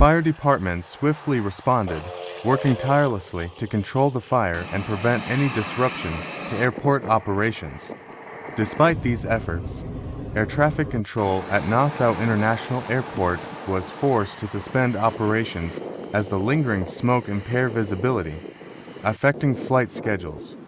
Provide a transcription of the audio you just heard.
fire department swiftly responded, working tirelessly to control the fire and prevent any disruption to airport operations. Despite these efforts, air traffic control at Nassau International Airport was forced to suspend operations as the lingering smoke impaired visibility, affecting flight schedules.